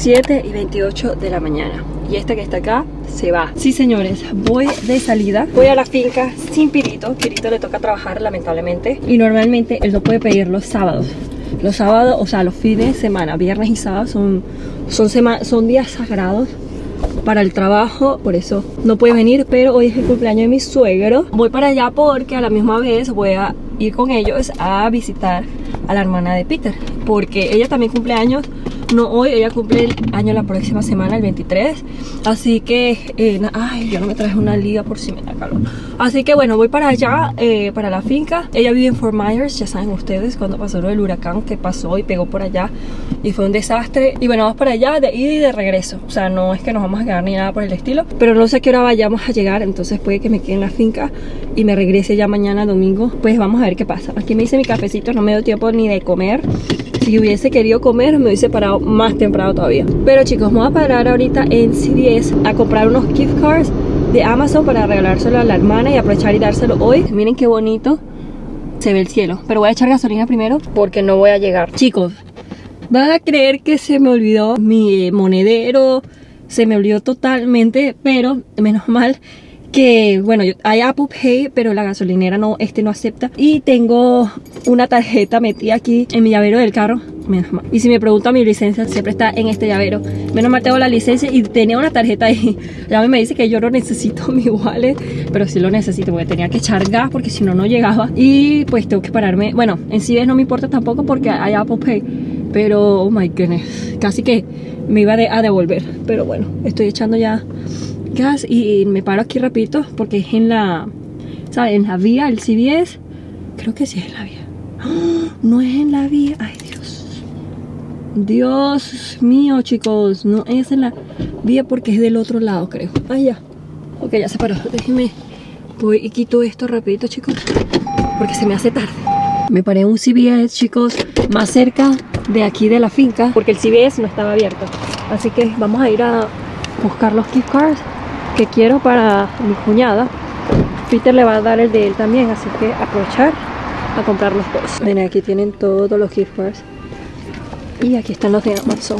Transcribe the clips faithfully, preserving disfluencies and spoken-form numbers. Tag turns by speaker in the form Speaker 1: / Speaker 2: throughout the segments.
Speaker 1: siete y veintiocho de la mañana. Y esta que está acá se va. Sí, señores, voy de salida. Voy a la finca sin Pirito. Pirito le toca trabajar, lamentablemente. Y normalmente él no puede pedir los sábados. Los sábados, o sea, los fines de semana, viernes y sábado son, son, sema son días sagrados para el trabajo, por eso no puede venir. Pero hoy es el cumpleaños de mi suegro. Voy para allá porque a la misma vez voy a ir con ellos a visitar a la hermana de Peter, porque ella también cumple años. No hoy, ella cumple el año la próxima semana, el veintitrés. Así que, eh, ay, yo no me traje una liga por si me da calor. Así que bueno, voy para allá, eh, para la finca. Ella vive en Fort Myers, ya saben ustedes, cuando pasó el huracán que pasó y pegó por allá. Y fue un desastre. Y bueno, vamos para allá de ida y de regreso. O sea, no es que nos vamos a quedar ni nada por el estilo. Pero no sé a qué hora vayamos a llegar, entonces puede que me quede en la finca y me regrese ya mañana domingo. Pues vamos a ver qué pasa. Aquí me hice mi cafecito, no me dio tiempo ni de comer. Si hubiese querido comer, me hubiese parado más temprano todavía. Pero chicos, me voy a parar ahorita en C V S a comprar unos gift cards de Amazon para regalárselo a la hermana y aprovechar y dárselo hoy. Miren qué bonito se ve el cielo. Pero voy a echar gasolina primero porque no voy a llegar. Chicos, van a creer que se me olvidó mi monedero. Se me olvidó totalmente, pero menos mal que, bueno, yo, hay Apple Pay, pero la gasolinera no, este no acepta. Y tengo una tarjeta metida aquí en mi llavero del carro. Menos mal. Y si me preguntan, mi licencia siempre está en este llavero. Menos mal tengo la licencia y tenía una tarjeta ahí. Ya me dice que yo no necesito mi wallet, pero sí lo necesito porque tenía que echar gas porque si no, no llegaba. Y pues tengo que pararme. Bueno, en sí no me importa tampoco porque hay Apple Pay. Pero, oh my goodness, casi que me iba de, a devolver. Pero bueno, estoy echando ya gas y me paro aquí rapidito porque es en la, ¿sabes? En la vía, el C V S. Creo que sí es en la vía. ¡Oh! No es en la vía. Ay, Dios. Dios mío, chicos. No es en la vía porque es del otro lado, creo. Ay, ya. Ok, ya se paró. Déjenme. Voy y quito esto rapidito, chicos, porque se me hace tarde. Me paré en un C V S, chicos, más cerca de aquí de la finca, porque el C V S no estaba abierto. Así que vamos a ir a buscar los gift cards que quiero para mi cuñada. Peter le va a dar el de él también, así que aprovechar a comprar los dos. Miren, aquí tienen todos los gift cards y aquí están los de Amazon.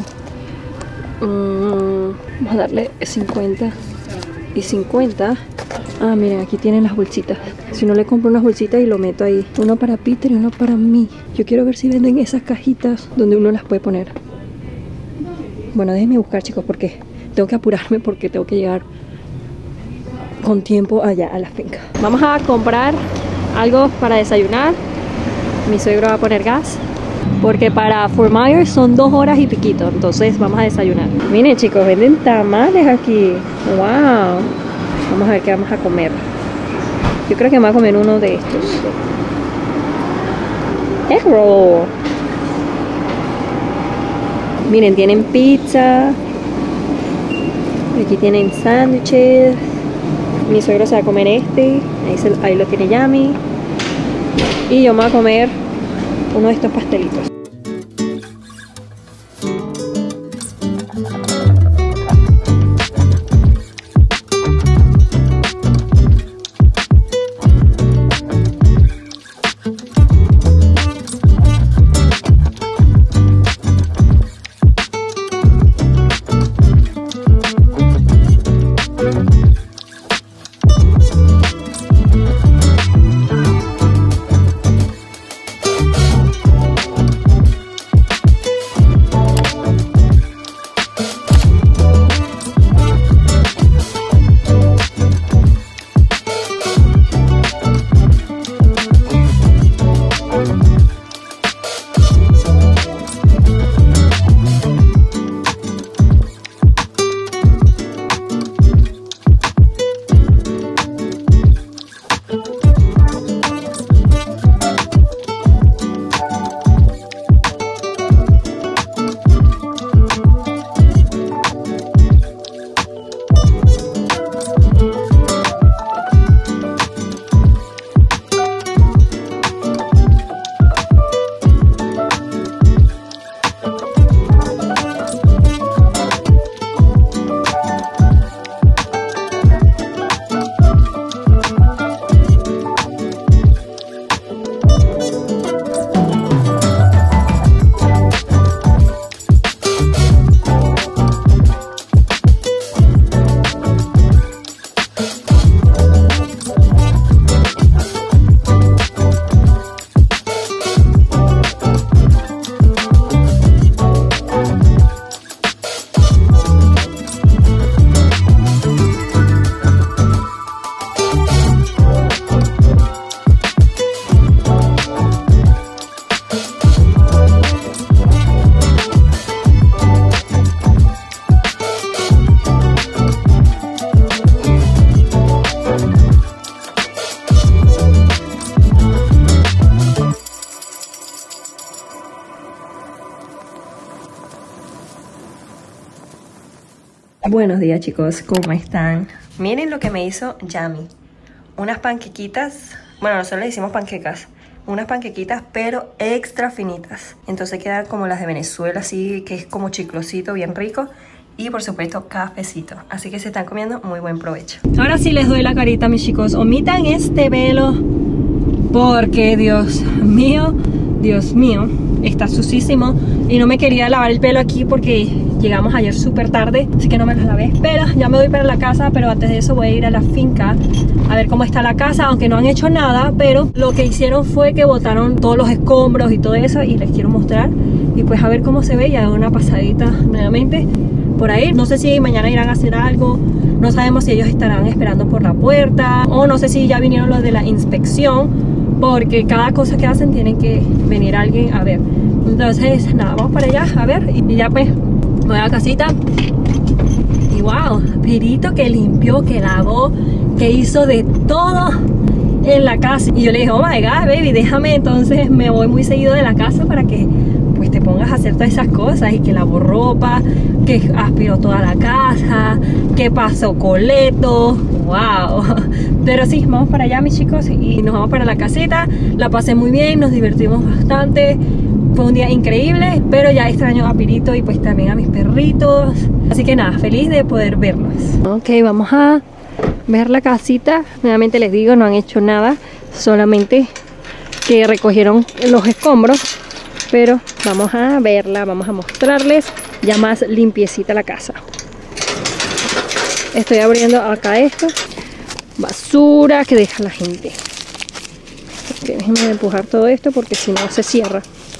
Speaker 1: mm, Vamos a darle cincuenta y cincuenta. Ah, miren, aquí tienen las bolsitas. Si no, le compro unas bolsitas y lo meto ahí. Uno para Peter y uno para mí. Yo quiero ver si venden esas cajitas donde uno las puede poner. Bueno, déjenme buscar, chicos, porque tengo que apurarme porque tengo que llegar con tiempo allá a la finca. Vamos a comprar algo para desayunar. Mi suegro va a poner gas porque para Fort Myers son dos horas y piquito. Entonces vamos a desayunar. Miren, chicos, venden tamales aquí. Wow. Vamos a ver qué vamos a comer. Yo creo que me voy a comer uno de estos. Egg roll. Miren, tienen pizza. Aquí tienen sándwiches. Mi suegro se va a comer este. Ahí, se, ahí lo tiene Yami. Y yo me voy a comer uno de estos pastelitos. Buenos días, chicos, ¿cómo están? Miren lo que me hizo Yami. Unas panquequitas, bueno, nosotros le hicimos panquecas. Unas panquequitas pero extra finitas. Entonces quedan como las de Venezuela, así que es como chiclosito, bien rico. Y por supuesto cafecito. Así que se están comiendo, muy buen provecho. Ahora sí les doy la carita, mis chicos. Omitan este velo porque, Dios mío, Dios mío, está sucísimo. Y no me quería lavar el pelo aquí porque llegamos ayer súper tarde, así que no me lo lavé. Pero ya me voy para la casa, pero antes de eso voy a ir a la finca a ver cómo está la casa, aunque no han hecho nada. Pero lo que hicieron fue que botaron todos los escombros y todo eso, y les quiero mostrar. Y pues a ver cómo se ve, y hago una pasadita nuevamente por ahí. No sé si mañana irán a hacer algo, no sabemos si ellos estarán esperando por la puerta, o no sé si ya vinieron los de la inspección, porque cada cosa que hacen tienen que venir alguien a ver. Entonces nada, vamos para allá a ver, y ya pues voy a la casita. Y wow, Pirito que limpió, que lavó, que hizo de todo en la casa. Y yo le dije, oh my god, baby, déjame, entonces me voy muy seguido de la casa para que pues te pongas a hacer todas esas cosas. Y que lavó ropa, que aspiró toda la casa, que pasó coleto. Wow. Pero sí, vamos para allá, mis chicos, y nos vamos para la casita. La pasé muy bien, nos divertimos bastante. Fue un día increíble, pero ya extraño a Pirito y pues también a mis perritos. Así que nada, feliz de poder verlos. Ok, vamos a ver la casita. Nuevamente les digo, no han hecho nada, solamente que recogieron los escombros. Pero vamos a verla, vamos a mostrarles ya más limpiecita la casa. Estoy abriendo acá esto, basura que deja la gente. Okay, déjenme empujar todo esto porque si no se cierra.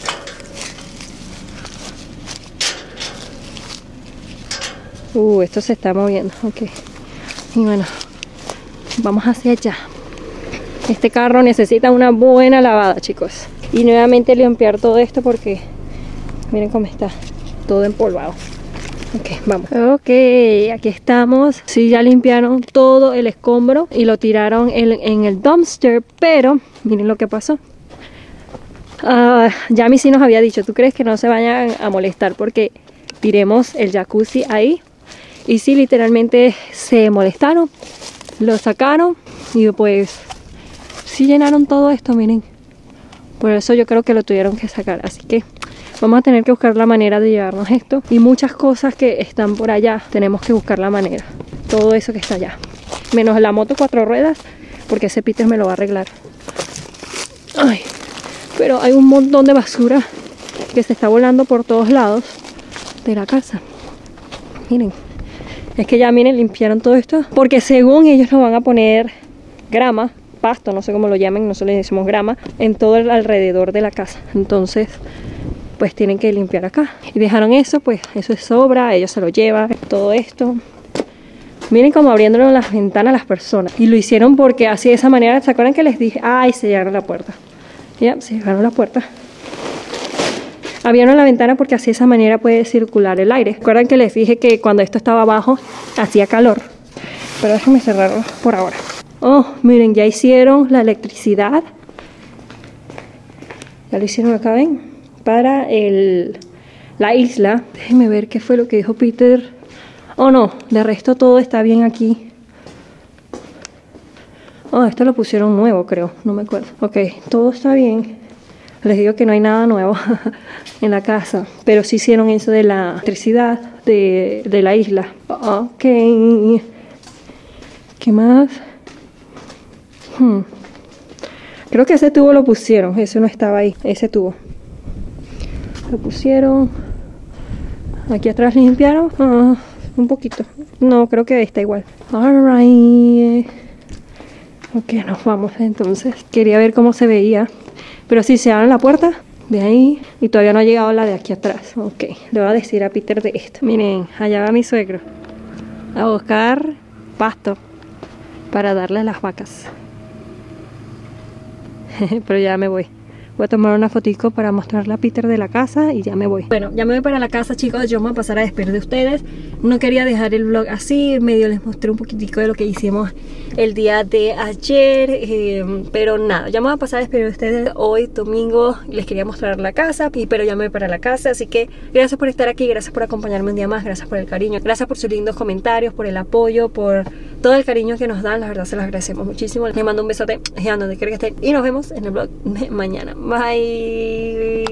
Speaker 1: Uh, esto se está moviendo, ok. Y bueno, vamos hacia allá. Este carro necesita una buena lavada, chicos. Y nuevamente limpiar todo esto porque miren cómo está, todo empolvado. Ok, vamos. Ok, aquí estamos. Sí, ya limpiaron todo el escombro y lo tiraron en, en el dumpster, pero miren lo que pasó. Uh, Yami sí nos había dicho, ¿tú crees que no se vayan a molestar porque tiremos el jacuzzi ahí? Y sí, literalmente se molestaron, lo sacaron y pues sí llenaron todo esto, miren. Por eso yo creo que lo tuvieron que sacar. Así que vamos a tener que buscar la manera de llevarnos esto. Y muchas cosas que están por allá, tenemos que buscar la manera. Todo eso que está allá. Menos la moto cuatro ruedas, porque ese Peter me lo va a arreglar. Ay, pero hay un montón de basura que se está volando por todos lados de la casa. Miren. Es que ya, miren, limpiaron todo esto. Porque según ellos nos van a poner grama, pasto, no sé cómo lo llaman, nosotros le decimos grama, en todo el alrededor de la casa. Entonces, pues tienen que limpiar acá. Y dejaron eso, pues eso es sobra, ellos se lo llevan, todo esto. Miren cómo abriéndolo las ventanas a las personas. Y lo hicieron porque así de esa manera, ¿se acuerdan que les dije? Ay, se llegaron la puerta. Ya, se llegaron la puerta. Abrieron la ventana porque así de esa manera puede circular el aire. ¿Recuerdan que les dije que cuando esto estaba abajo hacía calor? Pero déjenme cerrarlo por ahora. Oh, miren, ya hicieron la electricidad. Ya lo hicieron acá, ¿ven? Para el, la isla. Déjenme ver qué fue lo que dijo Peter. Oh, no, de resto todo está bien aquí. Oh, esto lo pusieron nuevo, creo. No me acuerdo. Ok, todo está bien. Les digo que no hay nada nuevo en la casa, pero sí hicieron eso de la electricidad de, de la isla. Ok. ¿Qué más? Hmm. Creo que ese tubo lo pusieron, ese no estaba ahí, ese tubo. Lo pusieron. Aquí atrás limpiaron. Ah, un poquito. No, creo que está igual. Alright. Ok, nos vamos entonces. Quería ver cómo se veía. Pero sí, se abre la puerta de ahí y todavía no ha llegado la de aquí atrás. Ok, le voy a decir a Peter de esto. Miren, allá va mi suegro a buscar pasto para darle a las vacas. Pero ya me voy. Voy a tomar una fotico para mostrarle a Peter de la casa y ya me voy. Bueno, ya me voy para la casa, chicos. Yo me voy a pasar a despedir de ustedes. No quería dejar el vlog así, medio les mostré un poquitico de lo que hicimos el día de ayer, eh, pero nada, ya me voy a pasar a despedir de ustedes hoy domingo. Les quería mostrar la casa, y, pero ya me voy para la casa. Así que gracias por estar aquí, gracias por acompañarme un día más, gracias por el cariño, gracias por sus lindos comentarios, por el apoyo, por todo el cariño que nos dan. La verdad se los agradecemos muchísimo. Les mando un besote a donde quiera que estén y nos vemos en el vlog de mañana. Bye.